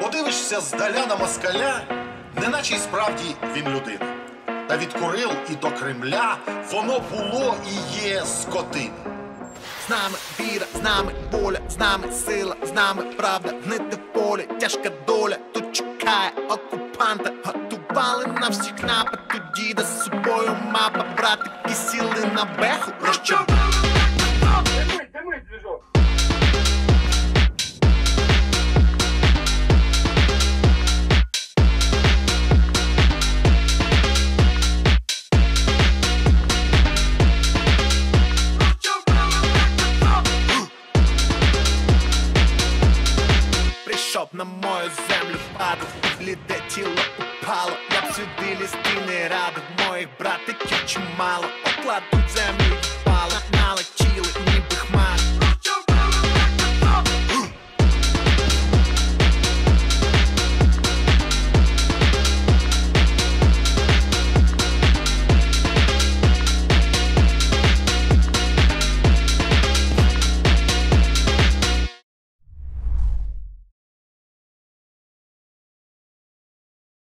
Подивишся здаля на москаля, неначе й справді він людина. Та від Курил і до Кремля воно було і є скотина. З нами віра, з нами воля, з нами сила, з нами правда, гнити поле, тяжка доля, тут чекає окупанта. Готували на всіх напад, тоді де з собою мапа, братики сіли на беху, розчавали. Димить, движок. Щоб на мою землю падав, бліде тіло упало. Я б сюди лізти не радив, моїх братиків чимало. Окладуть землю і впало, налетіли,